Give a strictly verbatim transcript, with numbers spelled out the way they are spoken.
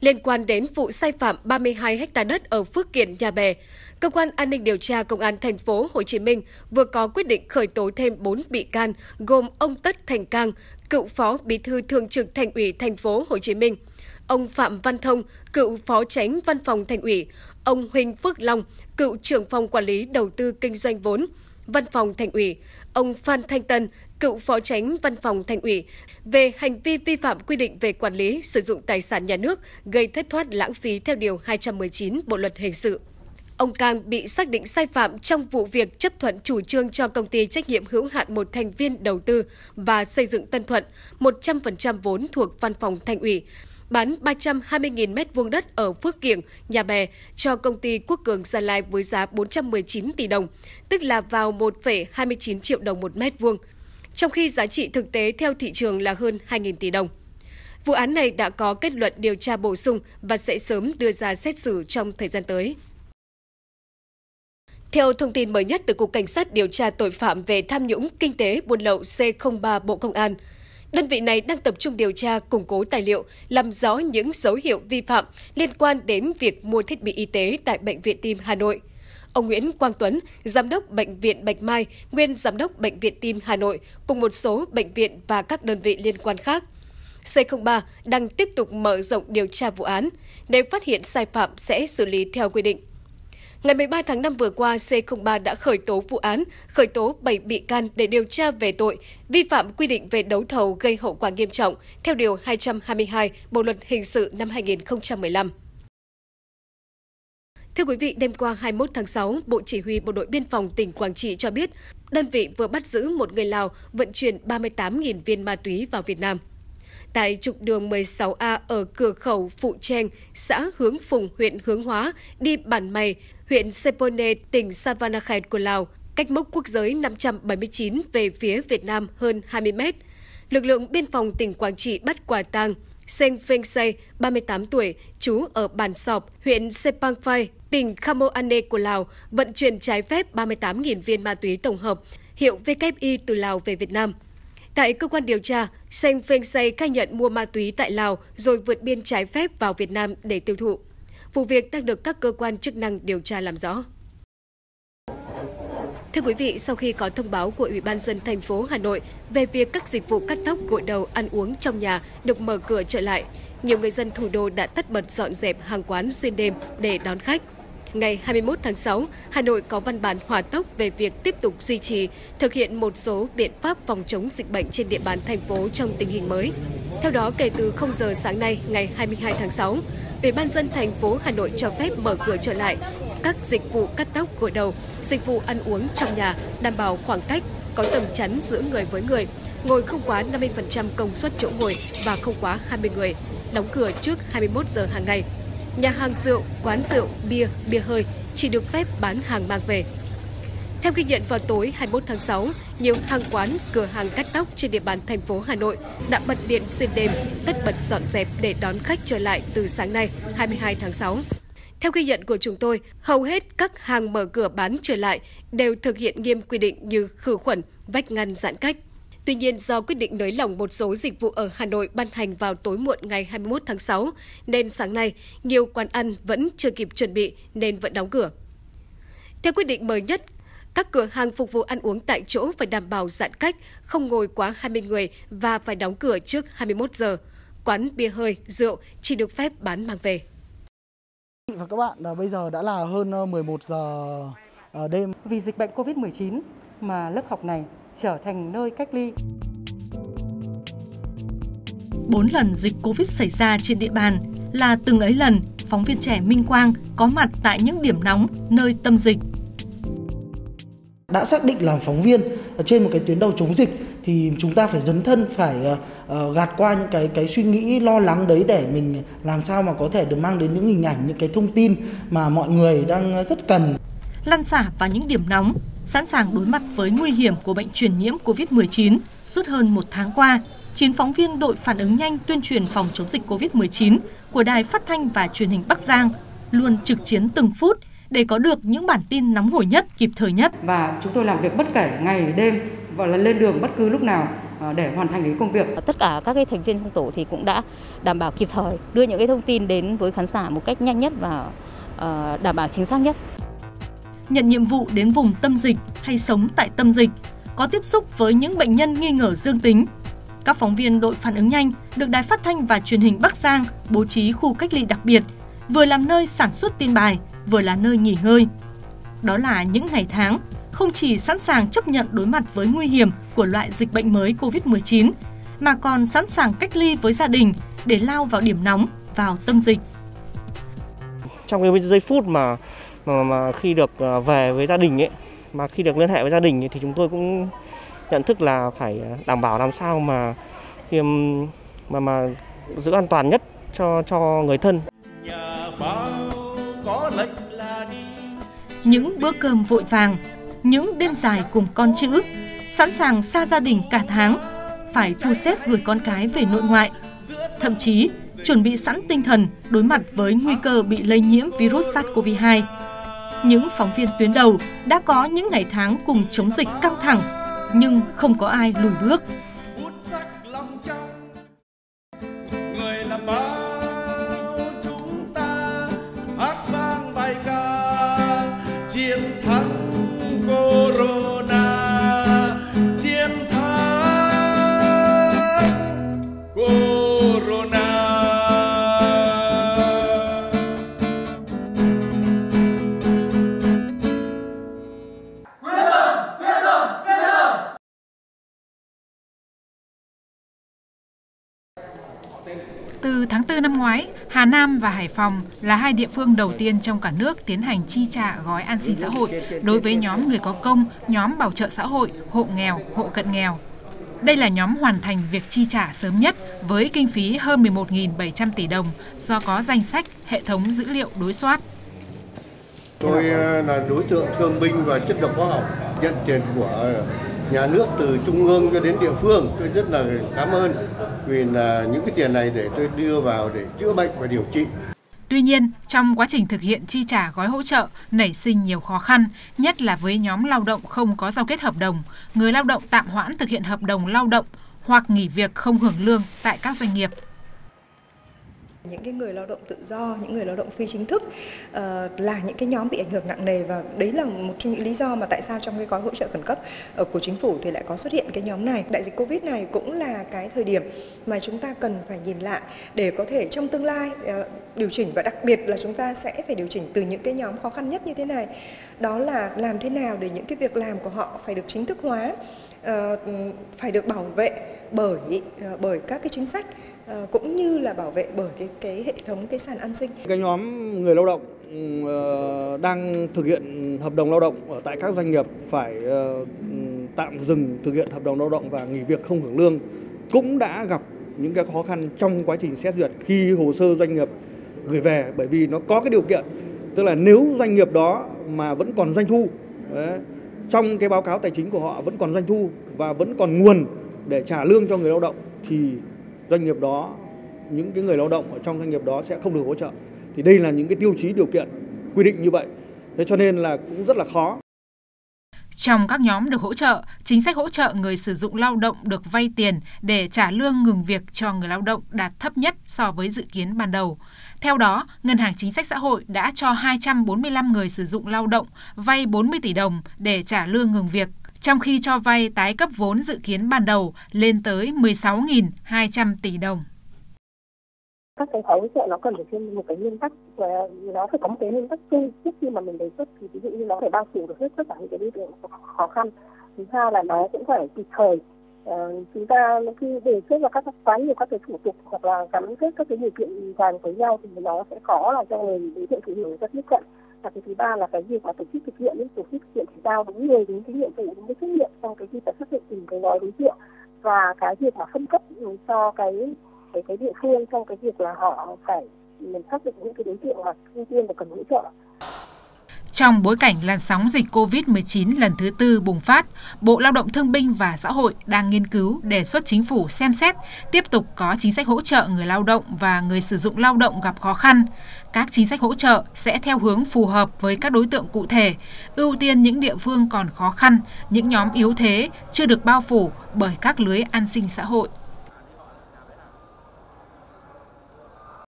Liên quan đến vụ sai phạm ba mươi hai ha đất ở Phước Kiển, Nhà Bè, Cơ quan An ninh điều tra Công an thành phố Hồ Chí Minh vừa có quyết định khởi tố thêm bốn bị can gồm ông Tất Thành Cang, cựu Phó Bí thư Thường trực Thành ủy thành phố Hồ Chí Minh, ông Phạm Văn Thông, cựu Phó Chánh Văn phòng Thành ủy, ông Huỳnh Phước Long, cựu trưởng phòng quản lý đầu tư kinh doanh vốn, Văn phòng Thành ủy, ông Phan Thanh Tân, cựu Phó Chánh Văn phòng Thành ủy, về hành vi vi phạm quy định về quản lý sử dụng tài sản nhà nước gây thất thoát lãng phí theo Điều hai trăm mười chín Bộ Luật Hình sự. Ông Cang bị xác định sai phạm trong vụ việc chấp thuận chủ trương cho công ty trách nhiệm hữu hạn một thành viên đầu tư và xây dựng Tân Thuận một trăm phần trăm vốn thuộc Văn phòng Thành ủy, bán ba trăm hai mươi nghìn mét vuông đất ở Phước Kiển, Nhà Bè cho công ty Quốc Cường Gia Lai với giá bốn trăm mười chín tỷ đồng, tức là vào một phẩy hai mươi chín triệu đồng một mét vuông, trong khi giá trị thực tế theo thị trường là hơn hai nghìn tỷ đồng. Vụ án này đã có kết luận điều tra bổ sung và sẽ sớm đưa ra xét xử trong thời gian tới. Theo thông tin mới nhất từ Cục Cảnh sát điều tra tội phạm về tham nhũng kinh tế buôn lậu C không ba Bộ Công an, đơn vị này đang tập trung điều tra, củng cố tài liệu, làm rõ những dấu hiệu vi phạm liên quan đến việc mua thiết bị y tế tại Bệnh viện Tim Hà Nội. Ông Nguyễn Quang Tuấn, Giám đốc Bệnh viện Bạch Mai, nguyên Giám đốc Bệnh viện Tim Hà Nội, cùng một số bệnh viện và các đơn vị liên quan khác. C không ba đang tiếp tục mở rộng điều tra vụ án. Nếu phát hiện sai phạm sẽ xử lý theo quy định. Ngày mười ba tháng năm vừa qua, C không ba đã khởi tố vụ án, khởi tố bảy bị can để điều tra về tội vi phạm quy định về đấu thầu gây hậu quả nghiêm trọng theo Điều hai trăm hai mươi hai Bộ Luật Hình sự năm hai nghìn không trăm mười lăm. Thưa quý vị, đêm qua hai mươi mốt tháng sáu, Bộ Chỉ huy Bộ đội Biên phòng tỉnh Quảng Trị cho biết, đơn vị vừa bắt giữ một người Lào vận chuyển ba mươi tám nghìn viên ma túy vào Việt Nam. Tại trục đường mười sáu A ở cửa khẩu Phụ Cheng, xã Hướng Phùng, huyện Hướng Hóa, đi Bản Mày, huyện Sepone, tỉnh Savanakhet của Lào, cách mốc quốc giới năm trăm bảy mươi chín về phía Việt Nam hơn hai mươi mét. Lực lượng biên phòng tỉnh Quảng Trị bắt quả tang Seng Pheng Say, ba mươi tám tuổi, trú ở Bản Sọp, huyện Sepang Phai, tỉnh Khamo Ane của Lào, vận chuyển trái phép ba mươi tám nghìn viên ma túy tổng hợp, hiệu vê kép i từ Lào về Việt Nam. Tại cơ quan điều tra, Seng Pheng Say khai nhận mua ma túy tại Lào rồi vượt biên trái phép vào Việt Nam để tiêu thụ. Vụ việc đang được các cơ quan chức năng điều tra làm rõ. Thưa quý vị, sau khi có thông báo của Ủy ban nhân dân thành phố Hà Nội về việc các dịch vụ cắt tóc, gội đầu, ăn uống trong nhà được mở cửa trở lại, nhiều người dân thủ đô đã tất bật dọn dẹp hàng quán xuyên đêm để đón khách. Ngày hai mươi mốt tháng sáu, Hà Nội có văn bản hỏa tốc về việc tiếp tục duy trì, thực hiện một số biện pháp phòng chống dịch bệnh trên địa bàn thành phố trong tình hình mới. Theo đó, kể từ không giờ sáng nay, ngày hai mươi hai tháng sáu, Ủy ban nhân dân thành phố Hà Nội cho phép mở cửa trở lại các dịch vụ cắt tóc, gội đầu, dịch vụ ăn uống trong nhà, đảm bảo khoảng cách, có tầm chắn giữa người với người, ngồi không quá năm mươi phần trăm công suất chỗ ngồi và không quá hai mươi người, đóng cửa trước hai mươi mốt giờ hàng ngày. Nhà hàng rượu, quán rượu, bia, bia hơi chỉ được phép bán hàng mang về. Theo ghi nhận vào tối hai mươi mốt tháng sáu, nhiều hàng quán, cửa hàng cắt tóc trên địa bàn thành phố Hà Nội đã bật điện xuyên đêm, tất bật dọn dẹp để đón khách trở lại từ sáng nay hai mươi hai tháng sáu. Theo ghi nhận của chúng tôi, hầu hết các hàng mở cửa bán trở lại đều thực hiện nghiêm quy định như khử khuẩn, vách ngăn giãn cách. Tuy nhiên, do quyết định nới lỏng một số dịch vụ ở Hà Nội ban hành vào tối muộn ngày hai mươi mốt tháng sáu, nên sáng nay, nhiều quán ăn vẫn chưa kịp chuẩn bị nên vẫn đóng cửa. Theo quyết định mới nhất, các cửa hàng phục vụ ăn uống tại chỗ phải đảm bảo giãn cách, không ngồi quá hai mươi người và phải đóng cửa trước hai mươi mốt giờ. Quán bia hơi, rượu chỉ được phép bán mang về. Và các bạn, bây giờ đã là hơn mười một giờ đêm. Vì dịch bệnh covid mười chín mà lớp học này trở thành nơi cách ly. Bốn lần dịch Covid xảy ra trên địa bàn là từng ấy lần, phóng viên trẻ Minh Quang có mặt tại những điểm nóng, nơi tâm dịch. Đã xác định làm phóng viên trên một cái tuyến đầu chống dịch thì chúng ta phải dấn thân, phải uh, gạt qua những cái cái suy nghĩ lo lắng đấy để mình làm sao mà có thể được mang đến những hình ảnh, những cái thông tin mà mọi người đang rất cần. Lăn xả vào những điểm nóng, sẵn sàng đối mặt với nguy hiểm của bệnh truyền nhiễm Covid mười chín. Suốt hơn một tháng qua, chín phóng viên đội phản ứng nhanh tuyên truyền phòng chống dịch Covid mười chín của Đài Phát thanh và Truyền hình Bắc Giang luôn trực chiến từng phút để có được những bản tin nóng hổi nhất, kịp thời nhất. Và chúng tôi làm việc bất kể ngày đêm và là lên đường bất cứ lúc nào để hoàn thành cái công việc. Tất cả các cái thành viên trong tổ thì cũng đã đảm bảo kịp thời đưa những cái thông tin đến với khán giả một cách nhanh nhất và đảm bảo chính xác nhất. Nhận nhiệm vụ đến vùng tâm dịch hay sống tại tâm dịch, có tiếp xúc với những bệnh nhân nghi ngờ dương tính, các phóng viên đội phản ứng nhanh được Đài Phát thanh và Truyền hình Bắc Giang bố trí khu cách ly đặc biệt, vừa làm nơi sản xuất tin bài, vừa là nơi nghỉ ngơi. Đó là những ngày tháng không chỉ sẵn sàng chấp nhận đối mặt với nguy hiểm của loại dịch bệnh mới covid mười chín, mà còn sẵn sàng cách ly với gia đình để lao vào điểm nóng, vào tâm dịch. Trong cái giây phút mà mà, mà khi được về với gia đình ấy, mà khi được liên hệ với gia đình ấy, thì chúng tôi cũng nhận thức là phải đảm bảo làm sao mà mà mà giữ an toàn nhất cho cho người thân. Những bữa cơm vội vàng, những đêm dài cùng con chữ, sẵn sàng xa gia đình cả tháng, phải thu xếp gửi con cái về nội ngoại, thậm chí chuẩn bị sẵn tinh thần đối mặt với nguy cơ bị lây nhiễm virus SARS-xê o vê hai. Những phóng viên tuyến đầu đã có những ngày tháng cùng chống dịch căng thẳng, nhưng không có ai lùi bước. Chiến thắng Corona, chiến thắng Corona. Quyết tâm, quyết tâm, quyết tâm. Từ tháng tư năm ngoái, Hà Nam và Hải Phòng là hai địa phương đầu tiên trong cả nước tiến hành chi trả gói an sinh xã hội đối với nhóm người có công, nhóm bảo trợ xã hội, hộ nghèo, hộ cận nghèo. Đây là nhóm hoàn thành việc chi trả sớm nhất với kinh phí hơn mười một nghìn bảy trăm tỷ đồng do có danh sách, hệ thống dữ liệu đối soát. Tôi là đối tượng thương binh và chất độc hóa học, nhận tiền của nhà nước từ trung ương cho đến địa phương. Tôi rất là cảm ơn vì là những cái tiền này để tôi đưa vào để chữa bệnh và điều trị. Tuy nhiên, trong quá trình thực hiện chi trả gói hỗ trợ nảy sinh nhiều khó khăn, nhất là với nhóm lao động không có giao kết hợp đồng, người lao động tạm hoãn thực hiện hợp đồng lao động hoặc nghỉ việc không hưởng lương tại các doanh nghiệp. Những cái người lao động tự do, những người lao động phi chính thức uh, là những cái nhóm bị ảnh hưởng nặng nề, và đấy là một trong những lý do mà tại sao trong cái gói hỗ trợ khẩn cấp uh, của chính phủ thì lại có xuất hiện cái nhóm này. Đại dịch Covid này cũng là cái thời điểm mà chúng ta cần phải nhìn lại để có thể trong tương lai uh, điều chỉnh, và đặc biệt là chúng ta sẽ phải điều chỉnh từ những cái nhóm khó khăn nhất như thế này. Đó là làm thế nào để những cái việc làm của họ phải được chính thức hóa, uh, phải được bảo vệ bởi uh, bởi các cái chính sách, À, cũng như là bảo vệ bởi cái cái hệ thống cái sàn an sinh. Cái nhóm người lao động uh, đang thực hiện hợp đồng lao động ở tại các doanh nghiệp phải uh, tạm dừng thực hiện hợp đồng lao động và nghỉ việc không hưởng lương cũng đã gặp những cái khó khăn trong quá trình xét duyệt khi hồ sơ doanh nghiệp gửi về, bởi vì nó có cái điều kiện, tức là nếu doanh nghiệp đó mà vẫn còn doanh thu, đấy, trong cái báo cáo tài chính của họ vẫn còn doanh thu và vẫn còn nguồn để trả lương cho người lao động, thì doanh nghiệp đó, những cái người lao động ở trong doanh nghiệp đó sẽ không được hỗ trợ. Thì đây là những cái tiêu chí điều kiện quy định như vậy. Thế cho nên là cũng rất là khó. Trong các nhóm được hỗ trợ, chính sách hỗ trợ người sử dụng lao động được vay tiền để trả lương ngừng việc cho người lao động đạt thấp nhất so với dự kiến ban đầu. Theo đó, Ngân hàng Chính sách Xã hội đã cho hai trăm bốn mươi lăm người sử dụng lao động vay bốn mươi tỷ đồng để trả lương ngừng việc, trong khi cho vay tái cấp vốn dự kiến ban đầu lên tới mười sáu nghìn hai trăm tỷ đồng. Các cái gói hỗ trợ nó cần phải trên một cái nguyên tắc, nó phải có một cái nguyên tắc chung trước khi mà mình đề xuất, thì ví dụ như nó phải bao phủ được hết tất cả những cái đối tượng khó khăn. Thứ hai là nó cũng phải kịp thời. Uh, chúng ta khi đề xuất vào các quá nhiều các cái thủ tục hoặc là gắn kết các cái điều kiện dàn với nhau thì nó sẽ khó là cho người đối tượng thụ hưởng rất tiếp cận. Và cái thứ ba là cái việc mà tổ chức thực hiện, tổ chức thực hiện thì giao đúng người, đúng cái nhiệm vụ, đúng cái trách nhiệm trong cái việc xác định từng cái gói đối tượng, và cái việc mà phân cấp cho cái cái cái địa phương trong cái việc là họ phải mình xác định những cái đối tượng mà ưu tiên và cần hỗ trợ. Trong bối cảnh làn sóng dịch Covid mười chín lần thứ tư bùng phát, Bộ Lao động Thương binh và Xã hội đang nghiên cứu đề xuất chính phủ xem xét tiếp tục có chính sách hỗ trợ người lao động và người sử dụng lao động gặp khó khăn. Các chính sách hỗ trợ sẽ theo hướng phù hợp với các đối tượng cụ thể, ưu tiên những địa phương còn khó khăn, những nhóm yếu thế chưa được bao phủ bởi các lưới an sinh xã hội.